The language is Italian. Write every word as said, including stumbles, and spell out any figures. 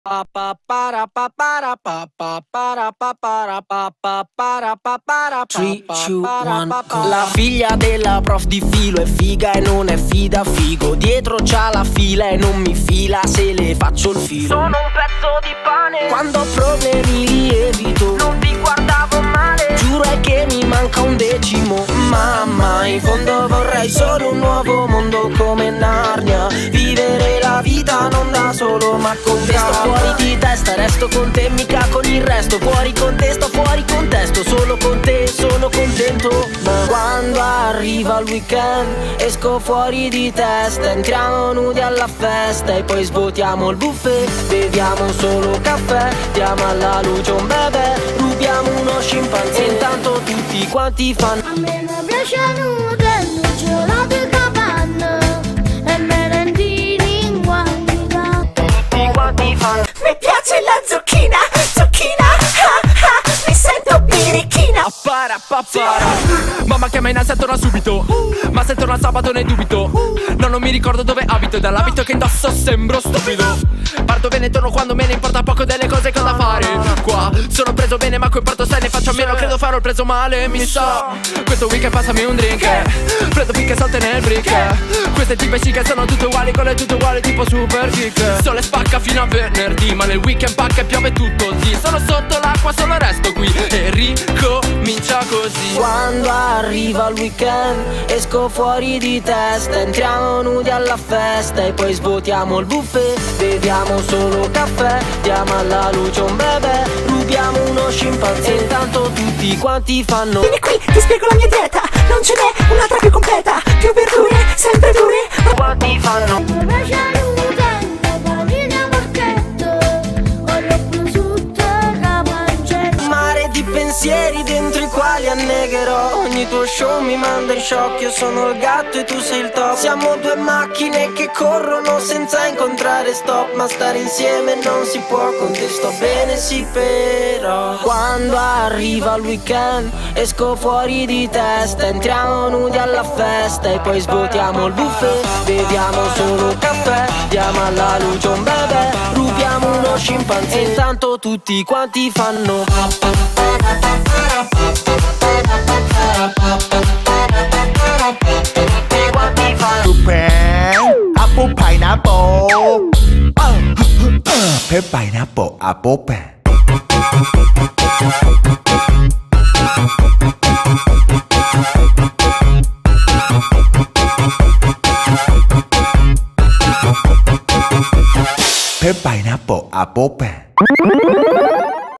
tre, due, uno, go. La figlia della prof di filo è figa e non è fida figo. Dietro c'ha la fila e non mi fila se le faccio il filo. Sono un pezzo di pane, quando ho problemi li evito, non vi guardavo male. giuro è che mi manca un decimo. Mamma, in fondo vorrei solo un nuovo mondo come Narnia. Vivere la vita non da solo ma con te. Sto fuori di testa, resto con te, mica con il resto. Fuori con te, sto fuori contesto. Solo con te sono contento. Ma quando arriva il weekend esco fuori di testa. Entriamo nudi alla festa e poi svuotiamo il buffet. Beviamo solo caffè, diamo alla luce un bebè, rubiamo uno scimpanzé. Intanto tutti quanti fanno. A me mi piace nudello, gelato e capanna e merendini in quantità. Tutti quanti fanno. Mi piace la zucchina, zucchina, ah, ah, mi sento birichina. Appara, papara. Mamma chiama in ansia, torna subito. Ma se torna sabato ne dubito. No, non mi ricordo dove abito, dall'abito che indosso sembro stupido. Parto bene, torno quando me ne importa poco delle cose che ho da fare. Qua sono preso bene ma qui parto sai ne faccio a meno. Credo farò il preso male, mi sa. Questo weekend passami un drink. Freddo finché solte nel brick. Queste tipe chic sono tutte uguali, con le tutte uguali tipo super kick. Sole spacca fino a venerdì, ma nel weekend pacca e piove tutto sì. Sono sotto l'acqua, solo resto qui e ricomincia così. Quando arriva il weekend esco fuori di testa. Entriamo nudi alla festa e poi svuotiamo il buffet. Beviamo solo caffè, diamo alla luce un bebè, rubiamo uno scimpanzé. Intanto tutti quanti fanno. Vieni qui, ti spiego la mia dieta, non ce n'è un'altra più completa. Più verdure, sempre dure. Quanti fanno. Mi piace nudello, panini a marchetto, olio prosciutto e la pancetta. Mare di pensieri dentro i quali annegherò. Ogni tuo show mi manda in shock. Io sono il gatto e tu sei il top. Siamo due macchine che corrono senza incontrare stop. Ma stare insieme non si può, con te sto bene sì però. Quando arriva il weekend esco fuori di testa. Entriamo nudi alla festa e poi svuotiamo il buffet. Beviamo solo caffè, diamo alla luce un bebè, rubiamo uno scimpanzé. Intanto tutti quanti fanno. Apple pineapple. Apple pineapple, apple pen. Apple pineapple, apple pen.